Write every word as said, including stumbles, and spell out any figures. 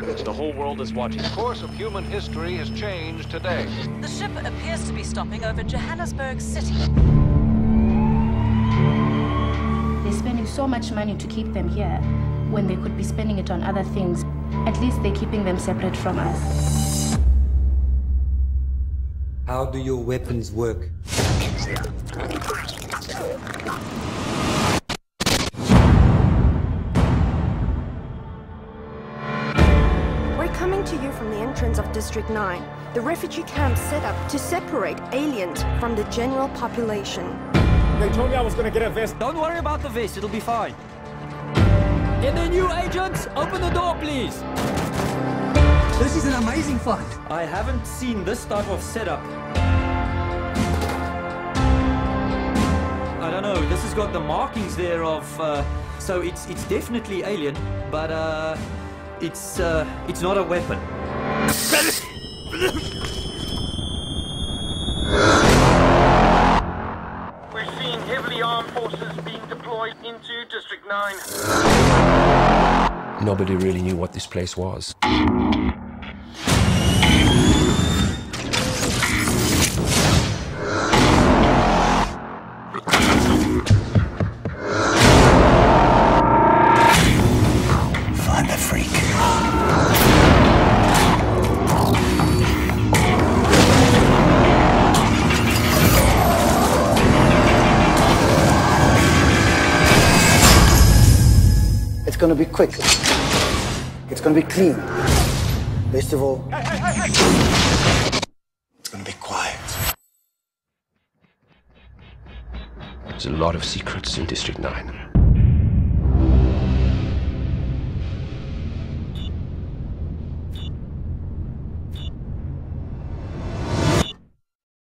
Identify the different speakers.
Speaker 1: The whole world is watching.
Speaker 2: The course of human history has changed today.
Speaker 3: The ship appears to be stopping over Johannesburg City.
Speaker 4: They're spending so much money to keep them here when they could be spending it on other things. At least they're keeping them separate from us.
Speaker 5: How do your weapons work?
Speaker 6: We're coming to you from the entrance of District nine, the refugee camp set up to separate aliens from the general population.
Speaker 7: They told me I was gonna get a vest.
Speaker 8: Don't worry about the vest, it'll be fine. Any new agents? Open the door, please.
Speaker 9: This is an amazing find.
Speaker 8: I haven't seen this type of setup. I don't know, this has got the markings there of, uh, so it's it's definitely alien, but uh, it's uh, it's not a weapon.
Speaker 10: We're seeing heavily armed forces being deployed into District nine.
Speaker 11: Nobody really knew what this place was.
Speaker 9: Find the freak.
Speaker 12: It's gonna be quick. It's gonna be clean. Best of all,
Speaker 7: Hey, hey, hey, hey.
Speaker 9: It's gonna be quiet.
Speaker 11: There's a lot of secrets in District nine.